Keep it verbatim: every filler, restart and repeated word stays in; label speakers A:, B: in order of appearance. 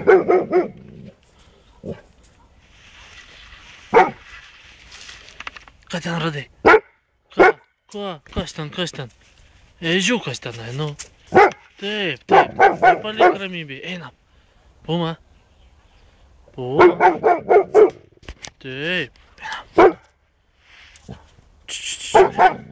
A: Katen radi. Ką? Ką? Kas ten, kas ten? Ežiukas tenai, nu. Taip, taip. Nepalik ramybėj. Einam. Puma. Puma. Taip. Einam. Č -č -č -č.